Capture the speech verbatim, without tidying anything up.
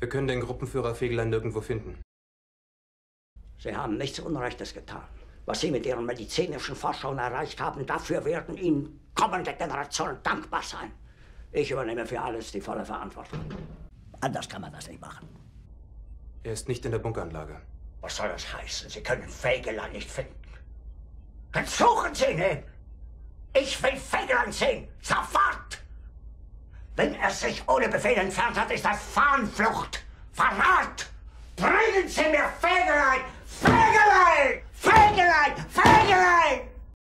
Wir können den Gruppenführer Fegelein nirgendwo finden. Sie haben nichts Unrechtes getan. Was Sie mit Ihren medizinischen Forschungen erreicht haben, dafür werden Ihnen kommende Generationen dankbar sein. Ich übernehme für alles die volle Verantwortung. Anders kann man das nicht machen. Er ist nicht in der Bunkeranlage. Was soll das heißen? Sie können Fegelein nicht finden. Dann suchen Sie ihn hin! Ich will Fegelein sehen! Sofort! Wenn er sich ohne Befehl entfernt hat, ist das Fahnenflucht! Verrat! Bringen Sie mir Fegelein! Fegelein! Fegelein! Fegelein!